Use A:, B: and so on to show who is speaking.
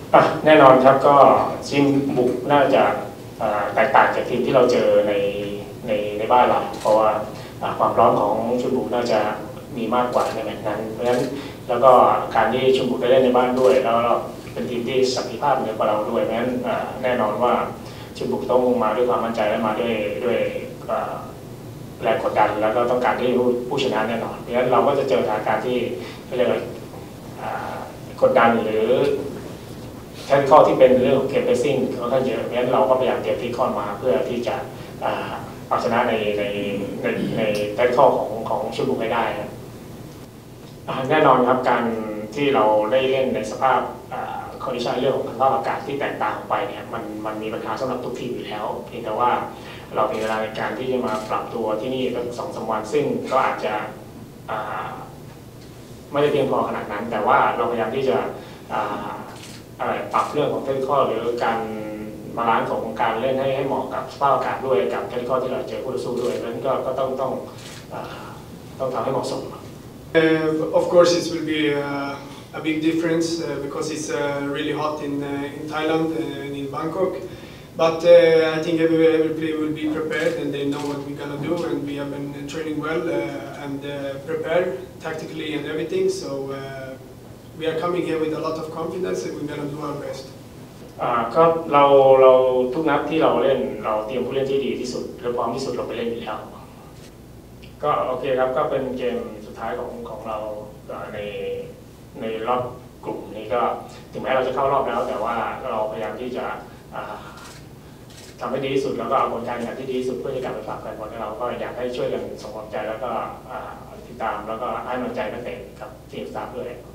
A: แน่นอนครับก็ทีมบุกน่าจะแตกต่างจากทีมที่เราเจอในบ้านเราเพราะว่าความพร้อมของชุมบุกน่าจะมีมากกว่าในแมตช์นั้นเพราะฉะนั้นแล้วก็การที่ชุมบุกได้เล่นในบ้านด้วยแล้วเราเป็นทีมที่ศักยภาพเหนือกว่าเราด้วยเพราะฉะนั้นแน่นอนว่าชุมบุกต้องมาด้วยความมั่นใจและมาด้วยแรงกดดันแล้วก็ต้องการที่ผู้ชนะแน่นอนเพราะฉะนั้นเราก็จะเจอสถานการณ์ที่เรียกว่ากดดันหรือแทนข้อที่เป็นเรื่องของเกมเพรสซิ่งค่อนข้างเยอะเพราะฉะนั้นเราก็พยายามเตรียมที่ข้อมาเพื่อที่จะเอาชนะในแทนข้อของชุมบุกให้ได้แน่นอนครับการที่เราได้เล่นในสภาพคอนดิชันเรื่องของสภาพอากาศที่แตกต่างไปเนี่ยมันมีปัญหาสำหรับทุกทีมอยู่แล้วเพียงแต่ว่าเรามีเวลาในการที่จะมาปรับตัวที่นี่ตั้ง2-3 วันซึ่งก็อาจจะไม่ได้เพียงพอขนาดนั้นแต่ว่าเราพยายามที่จะปรับเรื่องของเทคนิคหรือการบาลานซ์ของการเล่นให้เหมาะกับสภาพอากาศด้วยกับเทคนิคที่เราเจอคู่ต่อสู้ด้วยนั้นก็ต้องทำให้เหมาะสม
B: Of course, it will be a big difference because it's really hot in Thailand and in Bangkok. But I think every player will be prepared and they know what we're gonna do, and we have been training well and prepared tactically and everything. So we are coming here with a lot of confidence, and we're gonna do our best.
A: ก็เราทุกนัดที่เราเล่นเราเตรียมผู้เล่นที่ดีที่สุดและพร้อมที่สุดเราไปเล่นอยู่แล้วก็โอเคครับก็เป็นเกมสุดท้ายของเราในรอบกลุ่มนี้ก็ถึงแม้เราจะเข้ารอบแล้วแต่ว่าเราพยายามที่จะทำให้ดีที่สุดแล้วก็เอาผลการแข่งขันที่ดีที่สุดเพื่อจะกลับไปฝากแฟนบอลให้เราก็อยากให้ช่วยกันส่งกำลังใจแล้วก็ติดตามแล้วก็ให้กำลังใจนักเตะกับทีมสตาฟด้วย